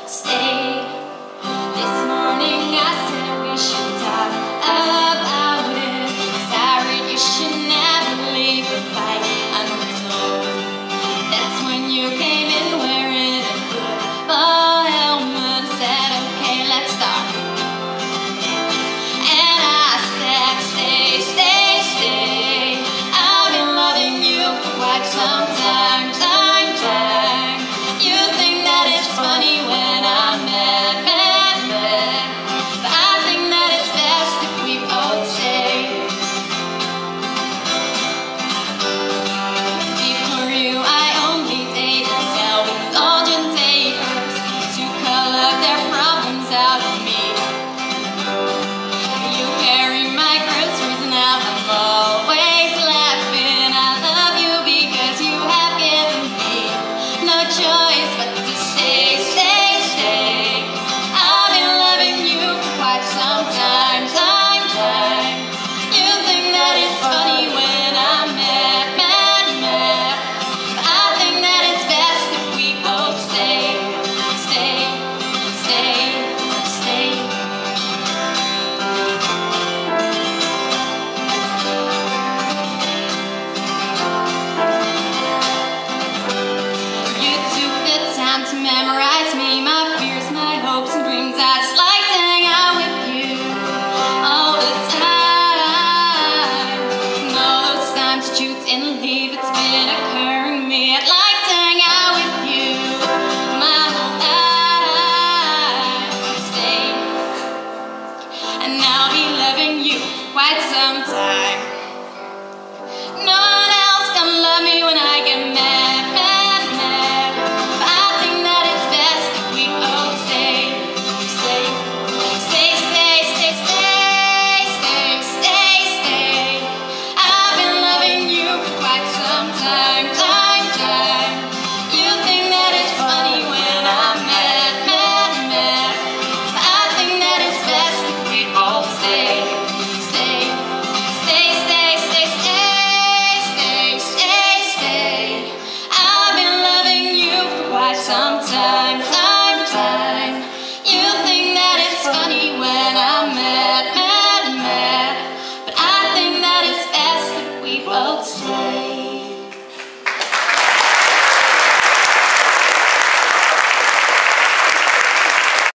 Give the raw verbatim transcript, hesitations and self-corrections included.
stay. This morning I said we should talk about it. 'Cause I read you should never leave a fight unresolved. That's when you came in wearing a football helmet. Said okay, let's talk. And I said stay, stay, stay. I've been loving you for quite some time, time, time. You think that it's funny when I'm mad, mad, mad, but I think that it's best if we both stay. Before you, I only dated self-indulgent takers to color their problems out of me. You carry my groceries now, I'm always laughing. I love you because you have given me no choice but to stay, stay, stay. I've been loving you for quite some time, time, time. You think that it's funny when I'm mad, mad, mad, but I think that it's best if we both stay, stay, stay, stay. You took the time to memorize me, my